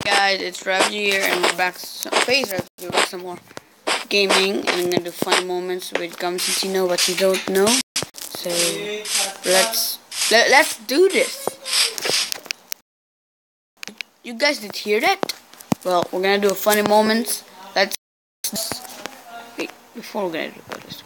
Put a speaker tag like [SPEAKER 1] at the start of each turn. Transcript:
[SPEAKER 1] Guys, it's Ravji here, and we're back. We're back some more gaming, and I'm gonna do funny moments with gums that you know but you don't know. So let's do this. You guys did hear that? Well, we're gonna do a funny moments. Let's wait before we're gonna do this.